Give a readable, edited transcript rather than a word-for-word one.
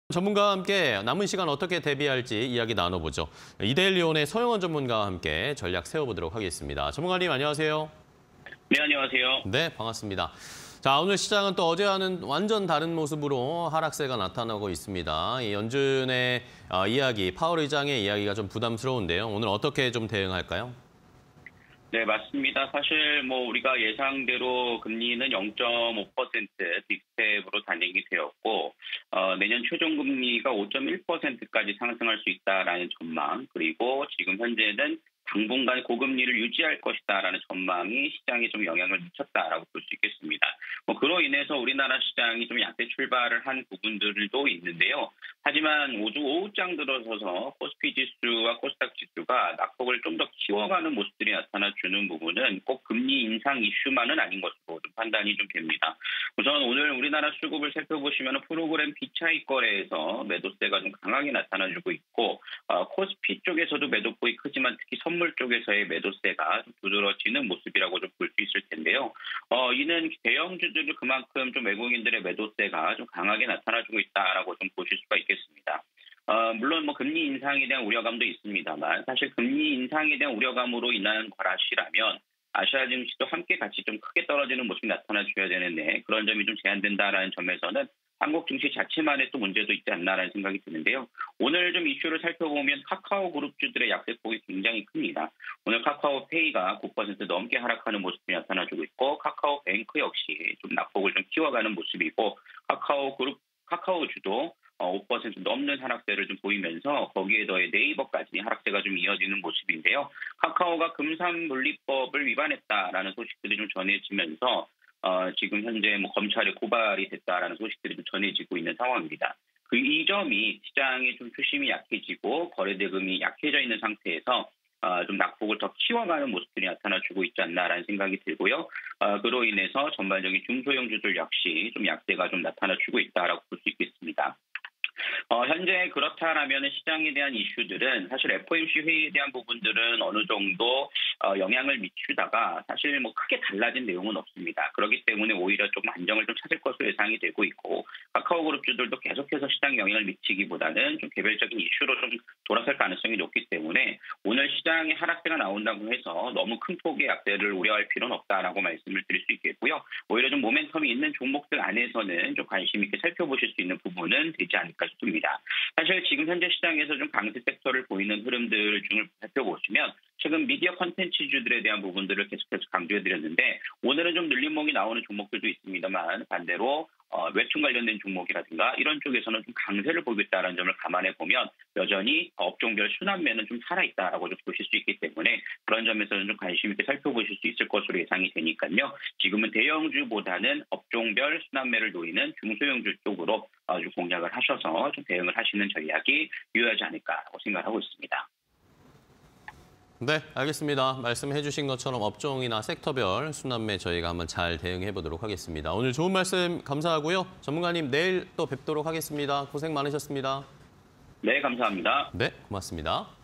전문가와 함께 남은 시간 어떻게 대비할지 이야기 나눠보죠. 이데일리온의 서영원 전문가와 함께 전략 세워보도록 하겠습니다. 전문가님 안녕하세요. 네, 안녕하세요. 네, 반갑습니다. 자, 오늘 시장은 또 어제와는 완전 다른 모습으로 하락세가 나타나고 있습니다. 이 연준의 이야기, 파월 의장의 이야기가 좀 부담스러운데요. 오늘 어떻게 좀 대응할까요? 네, 맞습니다. 사실 우리가 예상대로 금리는 0.5% 빅스텝으로 단행이 되었고 내년 최종 금리가 5.1%까지 상승할 수 있다라는 전망, 그리고 지금 현재는 당분간 고금리를 유지할 것이다라는 전망이 시장에 좀 영향을 미쳤다라고 볼 수 있겠습니다. 그로 인해서 우리나라 시장이 좀 약세 출발을 한 부분들도 있는데요. 하지만 오후장 들어서서 코스피 지수와 코스닥 지수가 낙폭을 좀 더 키워가는 모습들이 나타나주는 부분은 꼭 금리 인상 이슈만은 아닌 것으로 좀 판단이 좀 됩니다. 우선 오늘 우리나라 수급을 살펴보시면 프로그램 비차익 거래에서 매도세가 좀 강하게 나타나주고 있고 코스피 쪽에서도 매도폭이 크지만 특히 선물 쪽에서의 매도세가 좀 두드러지는 모습이라고 좀 볼 수 있을 텐데요. 이는 대형주들도 그만큼 좀 외국인들의 매도세가 좀 강하게 나타나주고 있다라고 좀 보실 수가 있겠습니다. 물론 금리 인상에 대한 우려감도 있습니다만 사실 금리 인상에 대한 우려감으로 인한 거라시라면 아시아 증시도 함께 같이 좀 크게 떨어지는 모습이 나타나줘야 되는데 그런 점이 좀 제한된다라는 점에서는 한국 증시 자체만의 또 문제도 있지 않나라는 생각이 드는데요. 오늘 좀 이슈를 살펴보면 카카오 그룹주들의 약세폭이 굉장히 큽니다. 오늘 카카오페이가 9% 넘게 하락하는 모습이 나타나주고 있고 카카오뱅크 역시 좀 낙폭을 좀 키워가는 모습이고 카카오주도 5% 넘는 하락세를 좀 보이면서 거기에 더해 네이버까지 하락세가 좀 이어지는 모습인데요. 카카오가 금산분리법을 위반했다라는 소식들이 좀 전해지면서 지금 현재 검찰에 고발이 됐다라는 소식들이 좀 전해지고 있는 상황입니다. 이 점이 시장의 좀 투심이 약해지고 거래대금이 약해져 있는 상태에서 좀 낙폭을 더 키워가는 모습들이 나타나주고 있지 않나라는 생각이 들고요. 그로 인해서 전반적인 중소형주들 역시 좀 약세가 좀 나타나주고 있다라고 볼 수 있겠습니다. 현재 그렇다라면 시장에 대한 이슈들은 사실 FOMC 회의에 대한 부분들은 어느 정도 영향을 미치다가 사실 크게 달라진 내용은 없습니다. 그렇기 때문에 오히려 좀 안정을 좀 찾을 것으로 예상이 되고 있고 카카오 그룹주들도 계속해서 시장에 영향을 미치기보다는 좀 개별적인 이슈로 좀 돌아설 가능성이 높기 때문에 오늘 시장에 하락세가 나온다고 해서 너무 큰 폭의 약세를 우려할 필요는 없다라고 말씀을 드릴 수 있겠고요. 오히려 좀 모멘텀이 있는 종목들 안에서는 좀 관심 있게 살펴보실 수 있는 부분은 되지 않을까 싶습니다. 사실 지금 현재 시장에서 좀 강세 섹터를 보이는 흐름들 중을 살펴보시면 최근 미디어 콘텐츠주들에 대한 부분들을 계속해서 강조해드렸는데 오늘은 좀 눌림목이 나오는 종목들도 있습니다만 반대로 외춘 관련된 종목이라든가 이런 쪽에서는 좀 강세를 보이고 있다는 점을 감안해 보면 여전히 업종별 순환매는 좀 살아있다라고 좀 보실 수 있기 때문에 그런 점에서는 좀 관심 있게 살펴보실 수 있을 것으로 예상이 되니까요. 지금은 대형주보다는 업종별 순환매를 노리는 중소형주 쪽으로 좀 공략을 하셔서 좀 대응을 하시는 전략이 유효하지 않을까라고 생각하고 있습니다. 네, 알겠습니다. 말씀해 주신 것처럼 업종이나 섹터별 순환매 저희가 한번 잘 대응해 보도록 하겠습니다. 오늘 좋은 말씀 감사하고요. 전문가님 내일 또 뵙도록 하겠습니다. 고생 많으셨습니다. 네, 감사합니다. 네, 고맙습니다.